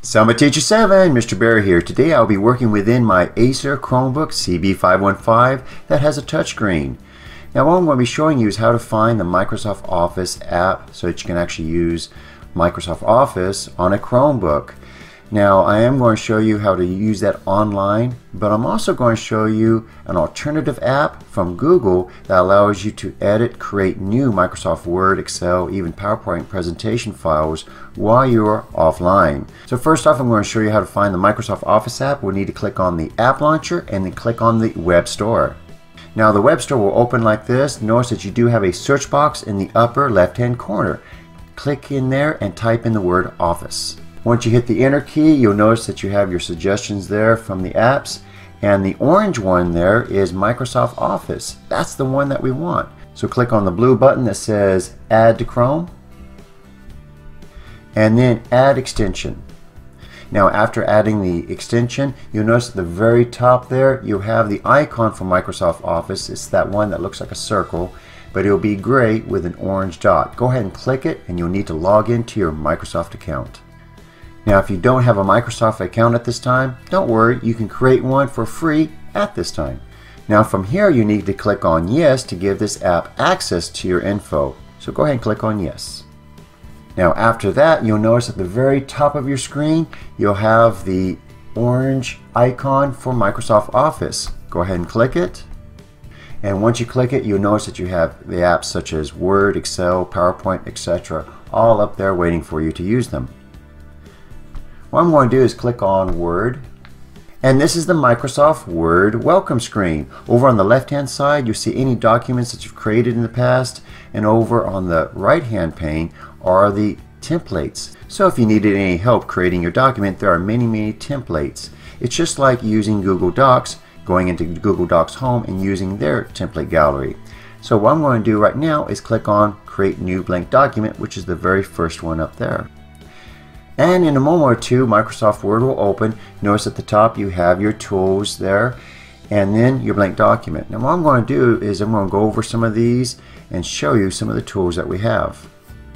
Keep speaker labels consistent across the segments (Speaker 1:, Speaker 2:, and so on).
Speaker 1: Summer Teacher 7, Mr. Barry here. Today I'll be working within my Acer Chromebook CB515 that has a touchscreen. Now what I'm going to be showing you is how to find the Microsoft Office app so that you can actually use Microsoft Office on a Chromebook. Now I am going to show you how to use that online, but I'm also going to show you an alternative app from Google that allows you to edit, create new Microsoft Word, Excel, even PowerPoint presentation files while you're offline. So first off, I'm going to show you how to find the Microsoft Office app. We'll need to click on the App Launcher and then click on the Web Store. Now the Web Store will open like this. Notice that you do have a search box in the upper left hand corner. Click in there and type in the word Office. Once you hit the enter key, you'll notice that you have your suggestions there from the apps, and the orange one there is Microsoft Office. That's the one that we want. So click on the blue button that says Add to Chrome and then Add Extension. Now after adding the extension, you'll notice at the very top there you'll have the icon for Microsoft Office. It's that one that looks like a circle, but it'll be gray with an orange dot. Go ahead and click it and you'll need to log into your Microsoft account. Now if you don't have a Microsoft account at this time, don't worry, you can create one for free at this time. Now from here you need to click on Yes to give this app access to your info. So go ahead and click on Yes. Now after that, you'll notice at the very top of your screen you'll have the orange icon for Microsoft Office. Go ahead and click it. And once you click it, you'll notice that you have the apps such as Word, Excel, PowerPoint, etc. all up there waiting for you to use them. What I'm going to do is click on Word, and this is the Microsoft Word welcome screen. Over on the left hand side you'll see any documents that you've created in the past, and over on the right hand pane are the templates. So if you needed any help creating your document, there are many templates. It's just like using Google Docs, going into Google Docs Home and using their template gallery. So what I'm going to do right now is click on Create New Blank Document, which is the very first one up there. And in a moment or two, Microsoft Word will open. Notice at the top you have your tools there and then your blank document. Now what I'm going to do is I'm going to go over some of these and show you some of the tools that we have.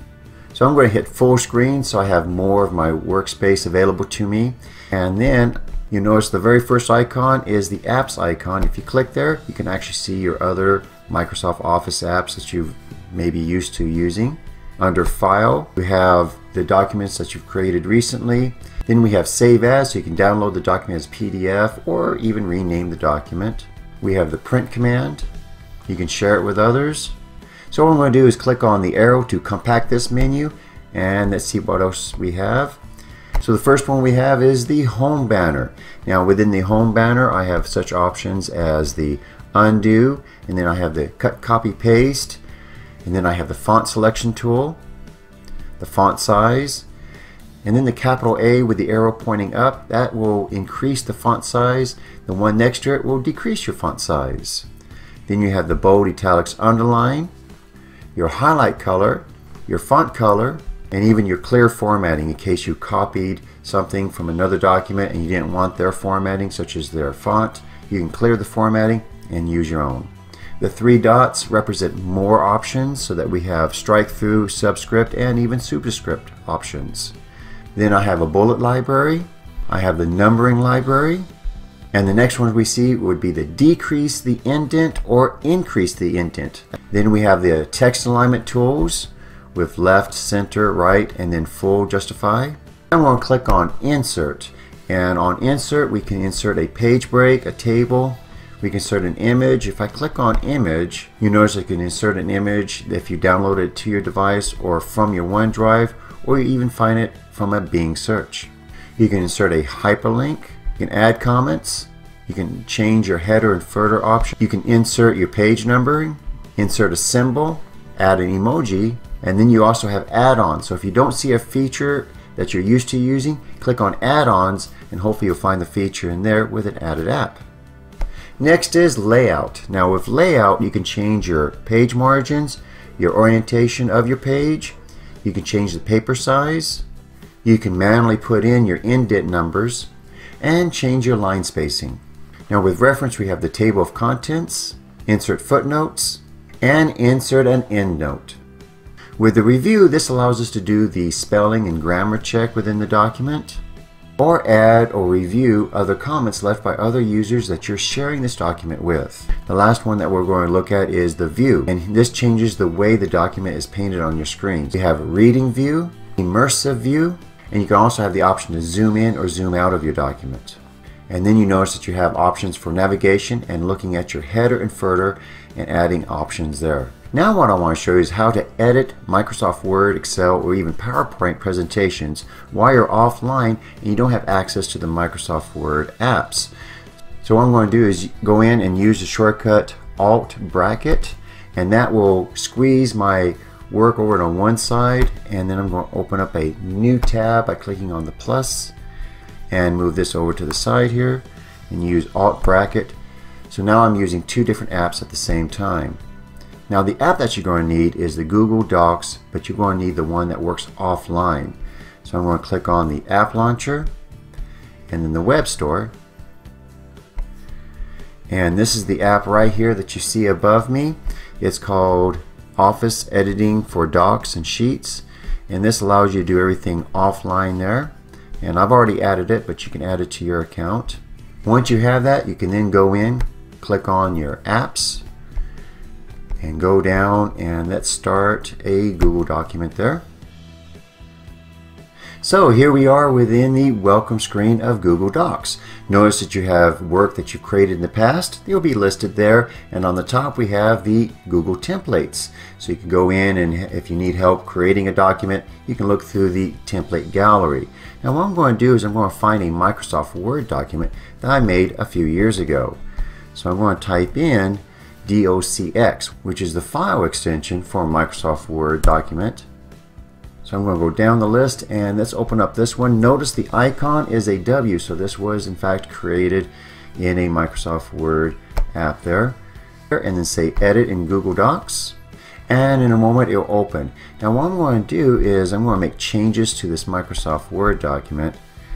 Speaker 1: So I'm going to hit full screen so I have more of my workspace available to me. And then you notice the very first icon is the apps icon. If you click there, you can actually see your other Microsoft Office apps that you've maybe used to using. Under File, we have the documents that you've created recently. Then we have Save As, so you can download the document as PDF or even rename the document. We have the Print command. You can share it with others. So what I'm going to do is click on the arrow to compact this menu, and let's see what else we have. So the first one we have is the Home banner. Now within the Home banner I have such options as the Undo, and then I have the Cut, Copy, Paste, and then I have the font selection tool, the font size, and then the capital A with the arrow pointing up. That will increase the font size. The one next to it will decrease your font size. Then you have the bold, italics, underline, your highlight color, your font color, and even your clear formatting in case you copied something from another document and you didn't want their formatting, such as their font. You can clear the formatting and use your own. The three dots represent more options so that we have strike through, subscript, and even superscript options. Then I have a bullet library, I have the numbering library, and the next one we see would be the decrease the indent or increase the indent. Then we have the text alignment tools with left, center, right, and then full justify. I'm going to click on Insert, and on Insert we can insert a page break, a table. We can insert an image. If I click on Image, you notice I can insert an image if you download it to your device or from your OneDrive, or you even find it from a Bing search. You can insert a hyperlink. You can add comments. You can change your header and footer option. You can insert your page numbering, insert a symbol, add an emoji, and then you also have add-ons. So if you don't see a feature that you're used to using, click on Add-ons and hopefully you'll find the feature in there with an added app. Next is Layout. Now with Layout you can change your page margins, your orientation of your page, you can change the paper size, you can manually put in your indent numbers, and change your line spacing. Now with Reference we have the table of contents, insert footnotes, and insert an endnote. With the Review, this allows us to do the spelling and grammar check within the document. or add or review other comments left by other users that you're sharing this document with. The last one that we're going to look at is the view, and this changes the way the document is painted on your screen. You have reading view, immersive view, and you can also have the option to zoom in or zoom out of your document. And then you notice that you have options for navigation and looking at your header and footer and adding options there. Now what I want to show you is how to edit Microsoft Word, Excel, or even PowerPoint presentations while you're offline and you don't have access to the Microsoft Word apps. So what I'm going to do is go in and use the shortcut Alt bracket, and that will squeeze my work over on one side, and then I'm going to open up a new tab by clicking on the plus and move this over to the side here and use Alt bracket. So now I'm using two different apps at the same time. Now the app that you're going to need is the Google Docs, but you're going to need the one that works offline. So I'm going to click on the App Launcher and then the Web Store. And this is the app right here that you see above me. It's called Office Editing for Docs and Sheets. And this allows you to do everything offline there. And I've already added it, but you can add it to your account. Once you have that, you can then go in, click on your apps, and go down and let's start a Google document there. So here we are within the welcome screen of Google Docs. Notice that you have work that you've created in the past. They'll be listed there, and on the top we have the Google templates. So you can go in, and if you need help creating a document, you can look through the template gallery. Now what I'm going to do is I'm going to find a Microsoft Word document that I made a few years ago. So I'm going to type in DOCX, which is the file extension for a Microsoft Word document. So I'm going to go down the list and let's open up this one. Notice the icon is a W, so this was in fact created in a Microsoft Word app there. And then say Edit in Google Docs, and in a moment it'll open. Now what I'm going to do is I'm going to make changes to this Microsoft Word document.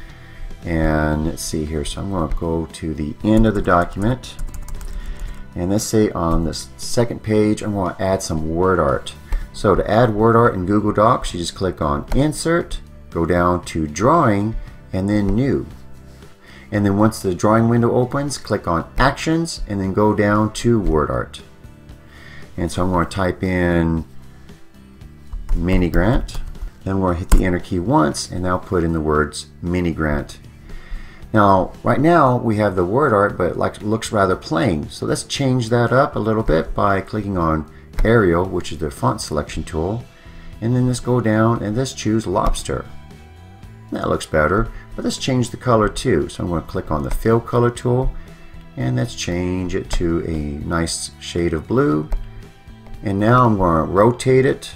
Speaker 1: And let's see here, so I'm going to go to the end of the document, and let's say on the second page I'm going to add some word art. So to add word art in Google Docs, you just click on Insert, go down to Drawing, and then New. And then once the drawing window opens, click on Actions, and then go down to Word Art. And so I'm going to type in Mini Grant. Then we're going to hit the Enter key once, and now put in the words Mini Grant. Now, right now we have the word art, but it looks rather plain. So let's change that up a little bit by clicking on Arial, which is the font selection tool, and then let's go down and let's choose Lobster. That looks better, but let's change the color too. So I'm going to click on the Fill Color tool, and let's change it to a nice shade of blue. And now I'm going to rotate it,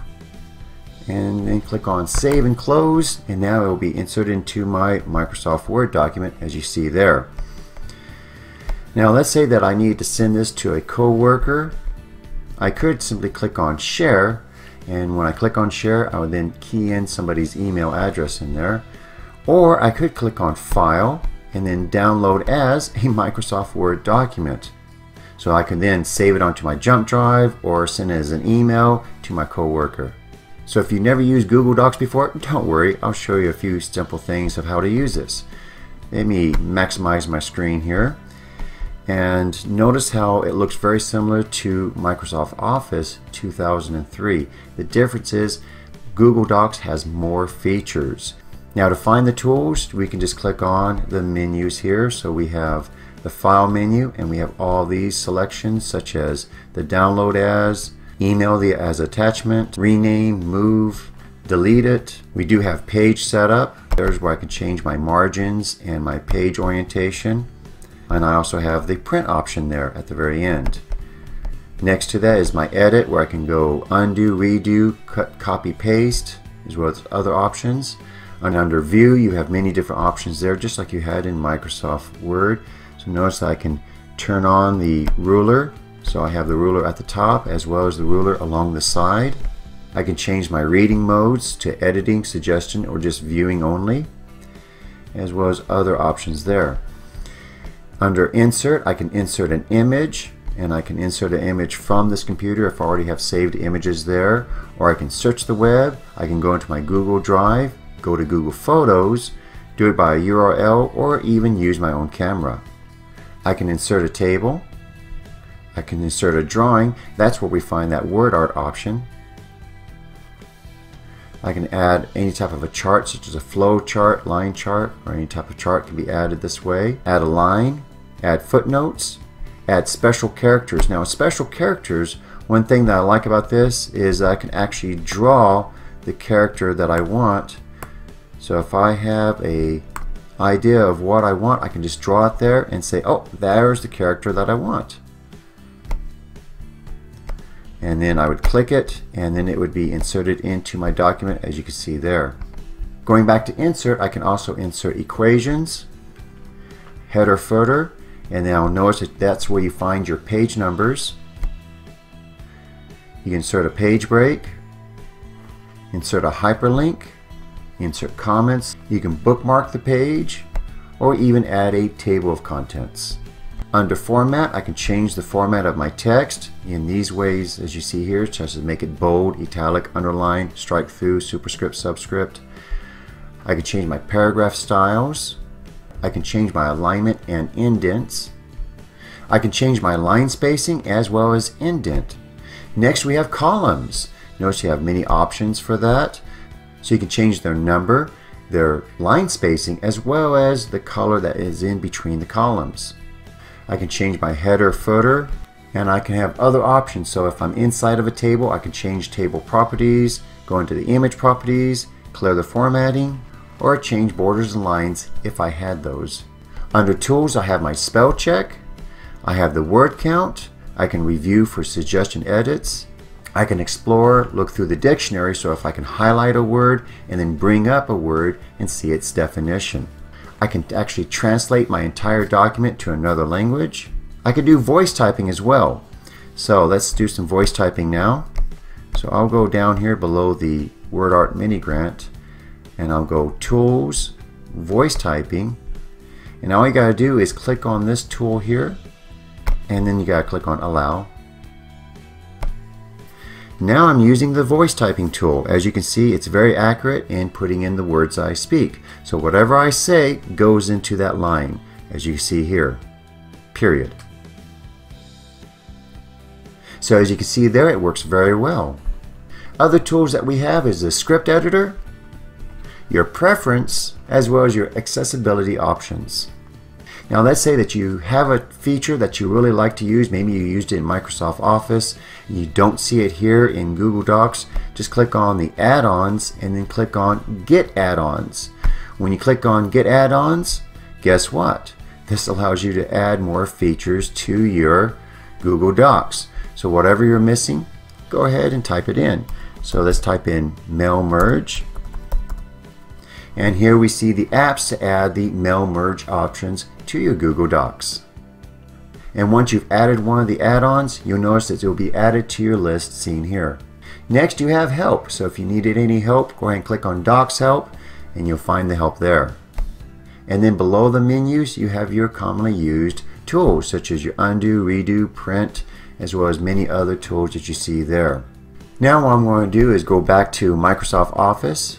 Speaker 1: and then click on Save and Close, and now it will be inserted into my Microsoft Word document as you see there. Now let's say that I need to send this to a coworker. I could simply click on Share, and when I click on Share I would then key in somebody's email address in there. Or I could click on File and then Download as a Microsoft Word document. So I can then save it onto my jump drive or send it as an email to my coworker. So if you've never used Google Docs before, don't worry, I'll show you a few simple things of how to use this. Let me maximize my screen here. And notice how it looks very similar to Microsoft Office 2003. The difference is Google Docs has more features. Now to find the tools, we can just click on the menus here. So we have the File menu, and we have all these selections such as the Download As, Email as Attachment, Rename, Move, Delete it. We do have Page Setup. There's where I can change my margins and my page orientation. And I also have the print option there at the very end. Next to that is my edit, where I can go undo, redo, cut, copy, paste, as well as other options. And under view, you have many different options there, just like you had in Microsoft Word. So notice that I can turn on the ruler. So I have the ruler at the top as well as the ruler along the side. I can change my reading modes to editing, suggestion, or just viewing only, as well as other options there. Under Insert, I can insert an image, and I can insert an image from this computer if I already have saved images there. Or I can search the web, I can go into my Google Drive, go to Google Photos, do it by a URL, or even use my own camera. I can insert a table. I can insert a drawing. That's where we find that word art option. I can add any type of a chart, such as a flow chart, line chart, or any type of chart can be added this way. Add a line, add footnotes, add special characters. Now, special characters, one thing that I like about this is I can actually draw the character that I want. So if I have a idea of what I want, I can just draw it there and say, oh, there's the character that I want. And then I would click it, and then it would be inserted into my document, as you can see there. Going back to insert, I can also insert equations, header, footer, and now notice that that's where you find your page numbers. You can insert a page break, insert a hyperlink, insert comments. You can bookmark the page, or even add a table of contents. Under format, I can change the format of my text in these ways, as you see here, such as make it bold, italic, underline, strike through, superscript, subscript. I can change my paragraph styles. I can change my alignment and indents. I can change my line spacing as well as indent. Next, we have columns. Notice you have many options for that. So you can change their number, their line spacing, as well as the color that is in between the columns. I can change my header, footer, and I can have other options. So if I'm inside of a table, I can change table properties, go into the image properties, clear the formatting, or change borders and lines if I had those. Under tools, I have my spell check. I have the word count. I can review for suggestion edits. I can explore, look through the dictionary, so if I can highlight a word and then bring up a word and see its definition. I can actually translate my entire document to another language. I can do voice typing as well. So let's do some voice typing now. So I'll go down here below the Word Art Mini Grant, and I'll go Tools, Voice Typing, and all you gotta do is click on this tool here, and then you gotta click on Allow. Now I'm using the voice typing tool. As you can see, it's very accurate in putting in the words I speak. So whatever I say goes into that line, as you see here, period. So as you can see there, it works very well. Other tools that we have is the script editor, your preference, as well as your accessibility options. Now let's say that you have a feature that you really like to use. Maybe you used it in Microsoft Office and you don't see it here in Google Docs. Just click on the add-ons and then click on Get Add-ons. When you click on Get Add-ons, guess what? This allows you to add more features to your Google Docs. So whatever you're missing, go ahead and type it in. So let's type in Mail Merge. And here we see the apps to add the Mail Merge options to your Google Docs. And once you've added one of the add-ons, you'll notice that it will be added to your list seen here. Next, you have help. So if you needed any help, go ahead and click on Docs Help and you'll find the help there. And then below the menus, you have your commonly used tools such as your undo, redo, print, as well as many other tools that you see there. Now what I'm going to do is go back to Microsoft Office,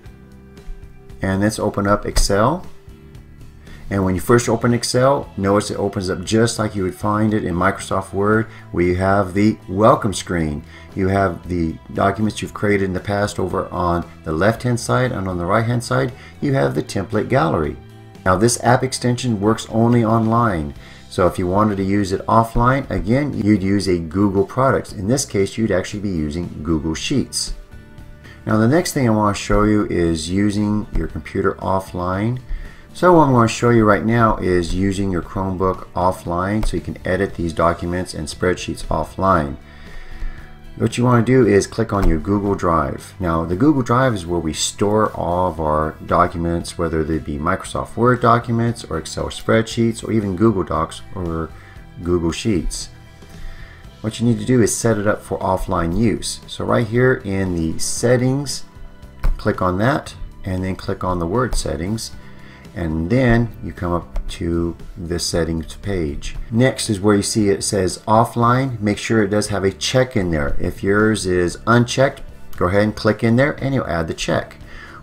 Speaker 1: and let's open up Excel. And when you first open Excel, notice it opens up just like you would find it in Microsoft Word, where you have the welcome screen. You have the documents you've created in the past over on the left hand side, and on the right hand side you have the template gallery. Now this app extension works only online. So if you wanted to use it offline, again, you'd use a Google product. In this case, you'd actually be using Google Sheets. Now the next thing I want to show you is using your computer offline. So what I'm going to show you right now is using your Chromebook offline, so you can edit these documents and spreadsheets offline. What you want to do is click on your Google Drive. Now the Google Drive is where we store all of our documents, whether they be Microsoft Word documents or Excel spreadsheets or even Google Docs or Google Sheets. What you need to do is set it up for offline use. So right here in the settings, click on that and then click on the Word settings, and then you come up to the settings page. Next is where you see it says offline. Make sure it does have a check in there. If yours is unchecked, go ahead and click in there and you'll add the check.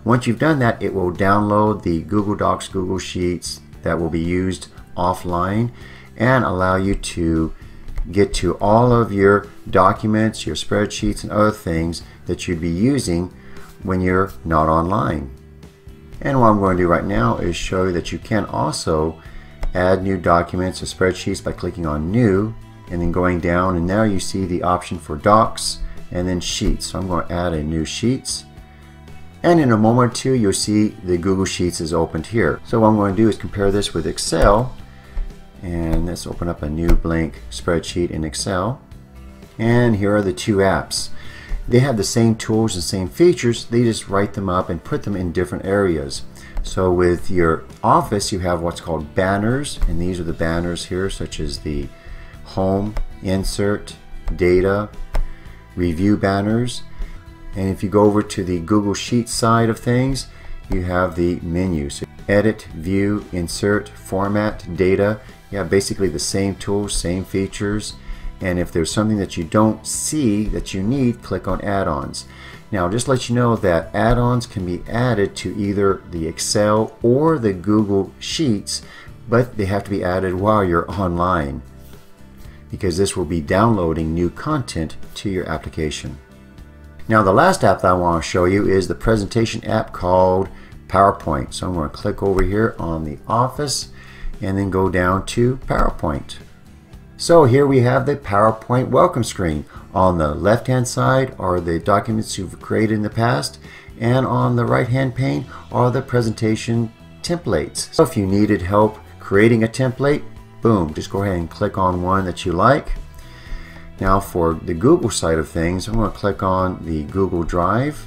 Speaker 1: Once you've done that, it will download the Google Docs, Google Sheets that will be used offline and allow you to get to all of your documents, your spreadsheets, and other things that you'd be using when you're not online. And what I'm going to do right now is show you that you can also add new documents or spreadsheets by clicking on New and then going down, and now you see the option for Docs and then Sheets. So I'm going to add a new Sheets, and in a moment or two you'll see the Google Sheets is opened here. So what I'm going to do is compare this with Excel, and let's open up a new blank spreadsheet in Excel. And here are the two apps. They have the same tools and same features, they just write them up and put them in different areas. So with your Office you have what's called banners, and these are the banners here, such as the Home, Insert, Data, Review banners. And if you go over to the Google Sheets side of things, you have the menu. So Edit, View, Insert, Format, Data. You have basically the same tools, same features. And if there's something that you don't see that you need, click on Add-ons. Now just let you know that add-ons can be added to either the Excel or the Google Sheets, but they have to be added while you're online, because this will be downloading new content to your application. Now the last app that I want to show you is the presentation app called PowerPoint. So I'm going to click over here on the Office and then go down to PowerPoint. So here we have the PowerPoint welcome screen. On the left hand side are the documents you've created in the past, and on the right hand pane are the presentation templates. So if you needed help creating a template, boom, just go ahead and click on one that you like. Now for the Google side of things, I'm going to click on the Google Drive.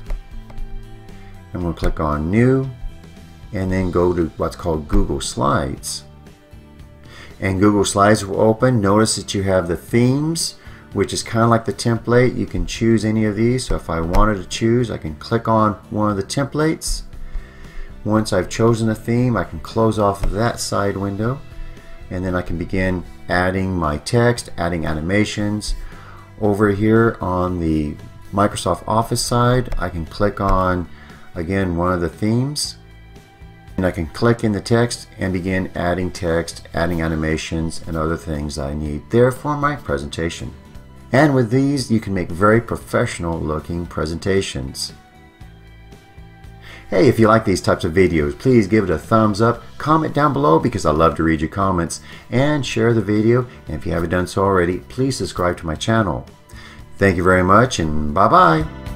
Speaker 1: I'm going to click on New and then go to what's called Google Slides. And Google Slides will open. Notice that you have the themes, which is kind of like the template. You can choose any of these. So if I wanted to choose, I can click on one of the templates. Once I've chosen a theme, I can close off of that side window, and then I can begin adding my text, adding animations. Over here on the Microsoft Office side, I can click on, again, one of the themes, and I can click in the text and begin adding text, adding animations, and other things I need there for my presentation. And with these, you can make very professional looking presentations. Hey, if you like these types of videos, please give it a thumbs up, comment down below because I love to read your comments, and share the video. And if you haven't done so already, please subscribe to my channel. Thank you very much, and bye-bye.